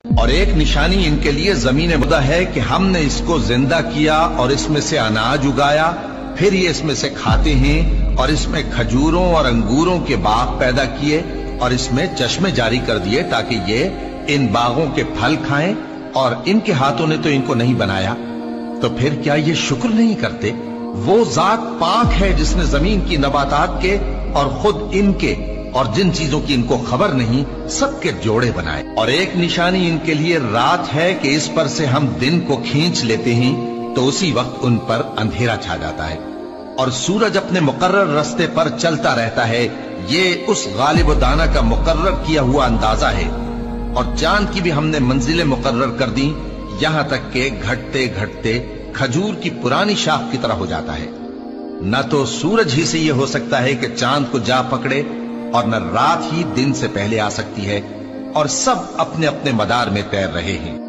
اور ایک نشانی ان کے لیے زمین مدہ ہے کہ ہم نے اس کو زندہ کیا اور اس میں سے اناج اگایا، پھر یہ اس میں سے کھاتے ہیں، اور اس میں کھجوروں اور انگوروں کے باغ پیدا کیے اور اس میں چشمے جاری کر دیے تاکہ یہ ان باغوں کے پھل کھائیں، اور ان کے ہاتھوں نے تو ان کو نہیں بنایا، تو پھر کیا یہ شکر نہیں کرتے؟ وہ ذات پاک ہے جس نے زمین کی نباتات کے اور خود ان کے اور جن چیزوں کی ان کو خبر نہیں سب کے جوڑے بنائے۔ اور ایک نشانی ان کے لیے رات ہے کہ اس پر سے ہم دن کو کھینچ لیتے ہیں تو اسی وقت ان پر اندھیرا چھا جاتا ہے، اور سورج اپنے مقرر رستے پر چلتا رہتا ہے، یہ اس غالب و دانا کا مقرر کیا ہوا اندازہ ہے۔ اور چاند کی بھی ہم نے منزلیں مقرر کر دی، یہاں تک کہ گھٹتے گھٹتے کھجور کی پرانی شاخ کی طرح ہو جاتا ہے۔ نہ تو سورج ہی سے یہ ہو سکتا ہے کہ چاند کو جا پکڑے، اور نہ رات ہی دن سے پہلے آ سکتی ہے، اور سب اپنے اپنے مدار میں تیر رہے ہیں۔